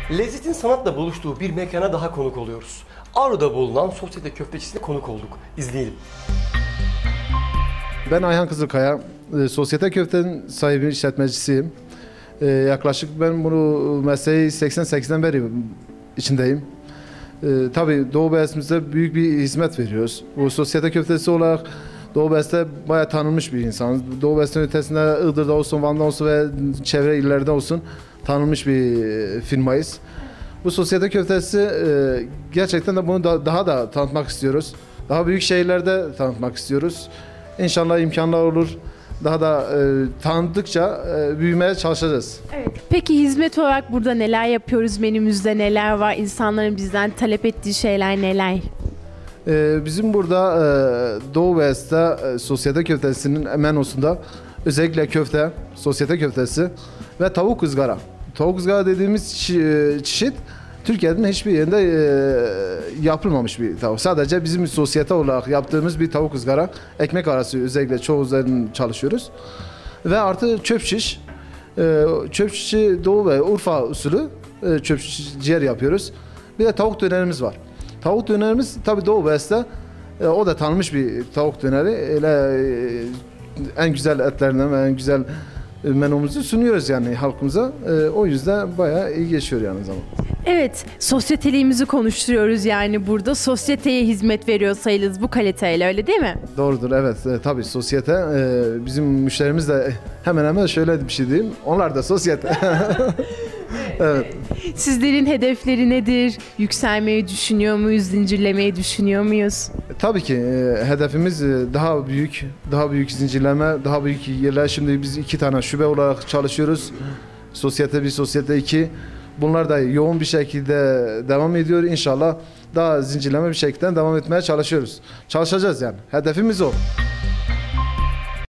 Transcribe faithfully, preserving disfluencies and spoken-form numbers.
Lezzetin sanatla buluştuğu bir mekana daha konuk oluyoruz. Ağrı'da bulunan Sosyete Köftecisi'ne konuk olduk. İzleyelim. Ben Ayhan Kızılkaya, Sosyete Köfte'nin sahibi, işletmecisiyim. Ee, yaklaşık ben bunu mesleği seksen sekizden beri içindeyim. Ee, tabii Doğu Beyazıt'ımızda büyük bir hizmet veriyoruz. Bu Sosyete Köftesi olarak Doğu Beyazıt'ta bayağı tanınmış bir insanız. Doğu Beyazıt'ın ötesinde Iğdır'da olsun, Van'da olsun ve çevre illerde olsun tanınmış bir firmayız. Bu Sosyete Köftesi e, gerçekten de bunu da, daha da tanıtmak istiyoruz. Daha büyük şehirlerde tanıtmak istiyoruz. İnşallah imkanlar olur. Daha da e, tanıdıkça e, büyümeye çalışacağız. Evet. Peki hizmet olarak burada neler yapıyoruz? Menümüzde neler var? İnsanların bizden talep ettiği şeyler neler? E, bizim burada e, Doğu Beyazıt'ta e, Sosyete Köftesi'nin menüsünde özellikle köfte, sosyete köftesi ve tavuk ızgara. Tavuk ızgara dediğimiz çe- çeşit Türkiye'nin hiçbir yerinde e, yapılmamış bir tavuk. Sadece bizim sosyete olarak yaptığımız bir tavuk ızgara. Ekmek arası özellikle çoğu üzerinde çalışıyoruz. Ve artı çöp şiş. E, çöp şişi Doğu ve Urfa usulü e, çöp şiş ciğer yapıyoruz. Bir de tavuk dönerimiz var. Tavuk dönerimiz tabii Doğu Beyazıt'ta e, o da tanınmış bir tavuk döneri. Öyle, e, en güzel etlerinden ve en güzel menümüzü sunuyoruz yani halkımıza. E, o yüzden bayağı iyi geçiyor yani zaman. Evet, sosyeteliğimizi konuşturuyoruz yani burada. Sosyeteye hizmet veriyor sayılırız bu kaliteyle, öyle değil mi? Doğrudur, evet. E, tabii sosyete. E, bizim müşterimiz de hemen hemen şöyle bir şey diyeyim. Onlar da sosyete. Evet. Sizlerin hedefleri nedir? Yükselmeyi düşünüyor muyuz? Zincirlemeyi düşünüyor muyuz? E, tabii ki e, hedefimiz e, daha büyük, daha büyük zincirleme, daha büyük yerler. Şimdi biz iki tane şube olarak çalışıyoruz. Sosyete bir, sosyete iki. Bunlar da yoğun bir şekilde devam ediyor. İnşallah daha zincirleme bir şekilde devam etmeye çalışıyoruz. Çalışacağız yani. Hedefimiz o.